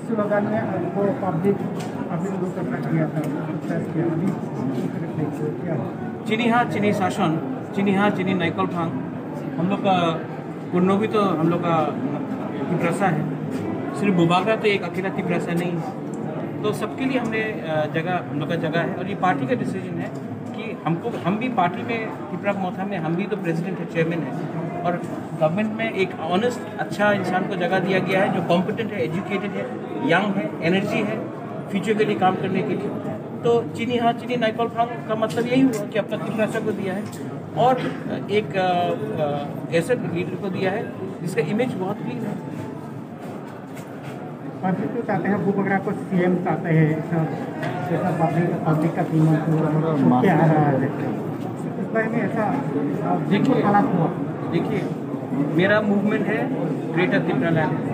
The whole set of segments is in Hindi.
स्लोगन में आपको पब्लिक लोगों को किया था चीनी हाँ चीनी शासन, चीनी हाँ चीनी नाइकल फांग, हम लोग का पुरनोवी तो हम लोग का तिपरासा है। सिर्फ बुबागरा तो एक अकेला तिपरासा नहीं है, तो सबके लिए हमने जगह हम लोग का जगह है। और ये पार्टी का डिसीजन है कि हम भी पार्टी में तिपरा मोथा में हम भी तो प्रेसिडेंट है, चेयरमैन है, और गवर्नमेंट में एक ऑनेस्ट अच्छा इंसान को जगह दिया गया है जो कॉम्पिटेंट है, एजुकेटेड है, यंग है, एनर्जी है फ्यूचर के लिए काम करने के लिए। तो चीनी हाँ चीनी नाइकल फांग का मतलब यही हुआ कि अपना तिपरासा को दिया है और एक ऐसे लीडर को दिया है जिसका इमेज बहुत क्लीन है। पब्लिक तो चाहते हैं बुबागरा को सीएम चाहते हैं, ऐसा पब्लिक का कीमत क्या आ रहा है इस बारे में ऐसा देखिए हालात हुआ। देखिए मेरा मूवमेंट है greater Tipraland,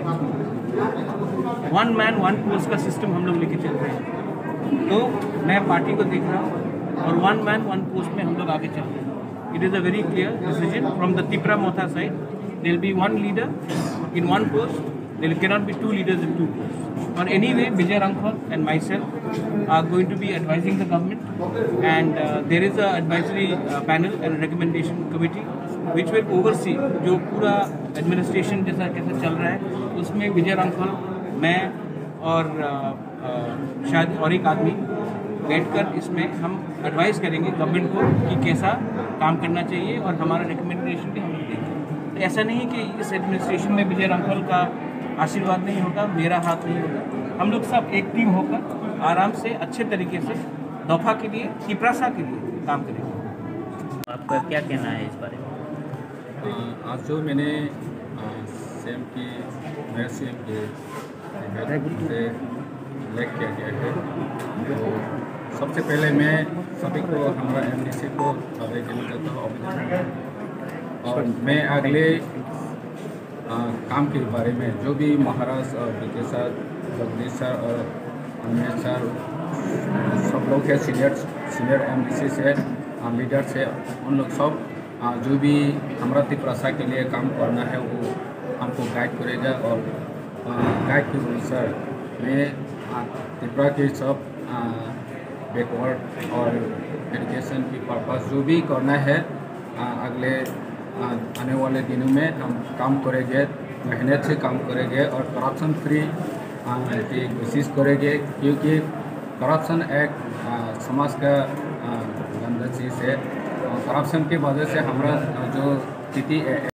one man one post का सिस्टम हम लोग लेके चल रहे हैं। तो मैं पार्टी को देख रहा हूँ और वन मैन वन पोस्ट में हम लोग आगे चल रहे हैं। It is a very clear decision from the Tipra Motha side. There will be one leader in one post, there cannot be two leaders in two posts. But anyway, Vijay Rankhor and myself are going to be advising the government, and there is a advisory panel and recommendation committee which will oversee जो पूरा administration जैसा कैसा चल रहा है। उसमें विजय रांखल, मैं और शायद और एक आदमी बैठकर इसमें हम एडवाइस करेंगे गवर्नमेंट को कि कैसा काम करना चाहिए, और हमारा रिकमेंडेशन भी हम लोग देंगे। तो ऐसा नहीं कि इस एडमिनिस्ट्रेशन में विजय रांखल का आशीर्वाद नहीं होगा, मेरा हाथ नहीं होगा। हम लोग सब एक टीम होकर आराम से अच्छे तरीके से दफा के लिए, तिपरासा के लिए काम करेंगे। आपका क्या कहना है इस बारे में? आज जो मैंने सीएम की नए सीएम के से लेक किया गया है, तो सबसे पहले मैं सभी को, हमारा एमडीसी को बधाई देना चाहता हूँ, अभिनंदन। और मैं अगले काम के बारे में जो भी महाराज और बीके सर, जगदीश सर और अन्य सर सब लोग हैं, सीनियर एमडीसी से लीडर से, उन लोग सब जो भी हमारा तिपरासा के लिए काम करना है वो हमको गाइड करेगा। और गाइड के अनुसार मैं त्रिपुरा के सब बैकवर्ड और एजुकेशन की पर्पस जो भी करना है अगले आने वाले दिनों में हम काम करेंगे, मेहनत से काम करेंगे और करप्शन फ्री की कोशिश करेंगे, क्योंकि करप्शन एक समाज का गंदा चीज़ है। करप्शन की वजह से हमारा जो स्थिति